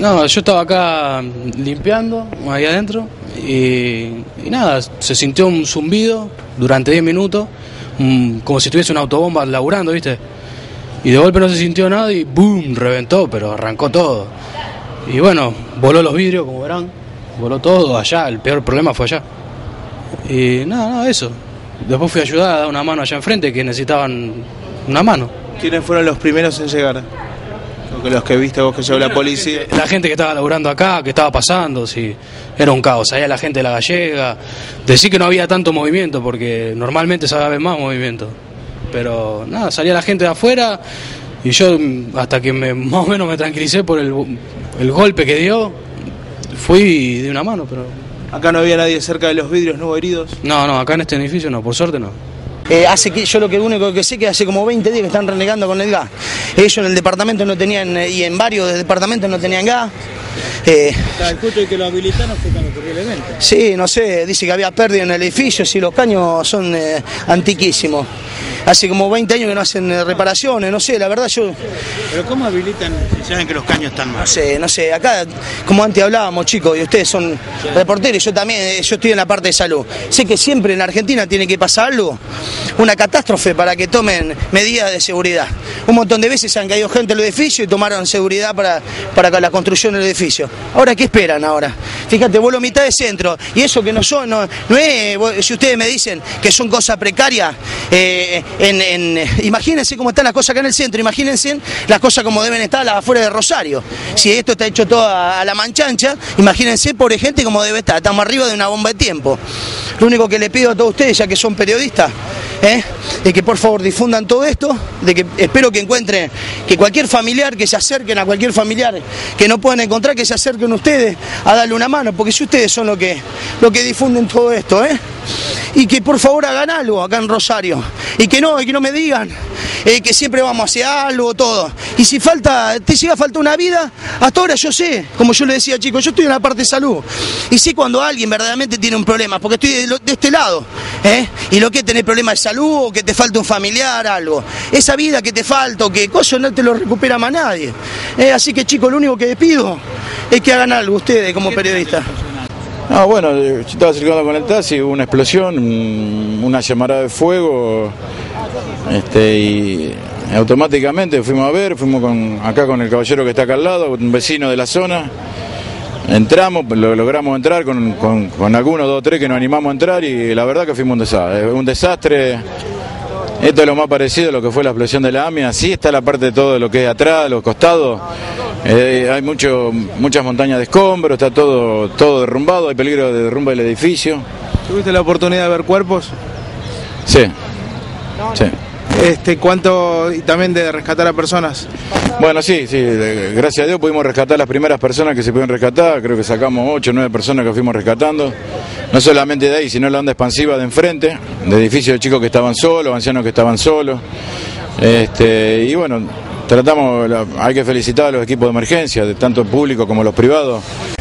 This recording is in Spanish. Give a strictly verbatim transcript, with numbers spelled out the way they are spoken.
No, yo estaba acá limpiando, ahí adentro, y, y nada, se sintió un zumbido durante diez minutos, um, como si estuviese una autobomba laburando, ¿viste? Y de golpe no se sintió nada y ¡boom! Reventó, pero arrancó todo. Y bueno, voló los vidrios, como verán, voló todo allá, el peor problema fue allá. Y nada, nada, eso. Después fui a ayudar a dar una mano allá enfrente, que necesitaban una mano. ¿Quiénes fueron los primeros en llegar? Los que viste vos que llegó la policía. La gente que estaba laburando acá, que estaba pasando, sí, era un caos. Allá la gente de la Gallega. Decir que no había tanto movimiento, porque normalmente se ve más movimiento. Pero nada, salía la gente de afuera y yo, hasta que me, más o menos me tranquilicé por el, el golpe que dio, fui y di una mano, pero... ¿Acá no había nadie cerca de los vidrios, no hubo heridos? No, no, acá en este edificio no, por suerte no. Eh, hace que yo lo que único que sé que hace como veinte días que están renegando con el gas. Ellos en el departamento no tenían, y en varios departamentos no tenían gas. Eh, el justo de que lo habilitaron fue cuando ocurrió el evento. Sí, no sé, dice que había pérdida en el edificio, si los caños son eh, antiquísimos. Hace como veinte años que no hacen eh, reparaciones, no sé, la verdad yo... ¿Pero cómo habilitan si saben que los caños están mal? No sé, no sé, acá, como antes hablábamos, chicos, y ustedes son sí. reporteros, yo también, eh, yo estoy en la parte de salud. Sé que siempre en Argentina tiene que pasar algo, una catástrofe para que tomen medidas de seguridad. Un montón de veces han caído gente en el edificio y tomaron seguridad para, para la construcción del edificio. Ahora, ¿qué esperan ahora? Fíjate, vuelo mitad de centro, y eso que no son, no, no es, si ustedes me dicen que son cosas precarias, eh, en, en, imagínense cómo están las cosas acá en el centro, imagínense las cosas como deben estar las afuera de Rosario. Si esto está hecho todo a, a la manchancha, imagínense, pobre gente, cómo debe estar, estamos arriba de una bomba de tiempo. Lo único que le pido a todos ustedes, ya que son periodistas, ¿eh? de que por favor difundan todo esto, de que espero que encuentren, que cualquier familiar, que se acerquen a cualquier familiar que no puedan encontrar, que se acerquen ustedes a darle una mano, porque si ustedes son los que, lo que difunden todo esto, ¿eh? y que por favor hagan algo acá en Rosario, y que no, y que no me digan eh, que siempre vamos a hacer algo, todo, y si falta, te llega a falta una vida, hasta ahora yo sé, como yo le decía chicos, yo estoy en la parte de salud, y sé cuando alguien verdaderamente tiene un problema, porque estoy de, de este lado, ¿eh? y lo que es tener problemas de salud, o que te falta un familiar, algo, esa vida que te falta, o que cosa no te lo recupera más nadie, ¿eh? así que chicos, lo único que les pido es que hagan algo ustedes como periodistas. Ah, bueno, yo estaba circulando con el taxi, hubo una explosión, una llamarada de fuego, este, y automáticamente fuimos a ver, fuimos con, acá con el caballero que está acá al lado, un vecino de la zona, entramos, lo, logramos entrar con, con, con algunos, dos o tres que nos animamos a entrar y la verdad que fuimos un desastre, un desastre. Esto es lo más parecido a lo que fue la explosión de la AMIA, sí está la parte de todo lo que es atrás, los costados, eh, hay mucho, muchas montañas de escombros, está todo, todo derrumbado, hay peligro de derrumbe del edificio. ¿Tuviste la oportunidad de ver cuerpos? Sí, sí. Este, ¿cuánto, y también de rescatar a personas? Bueno, sí, sí, gracias a Dios pudimos rescatar las primeras personas que se pudieron rescatar, creo que sacamos ocho o nueve personas que fuimos rescatando, no solamente de ahí, sino la onda expansiva de enfrente, de edificios de chicos que estaban solos, ancianos que estaban solos, este, y bueno, tratamos, hay que felicitar a los equipos de emergencia, de tanto público como los privados.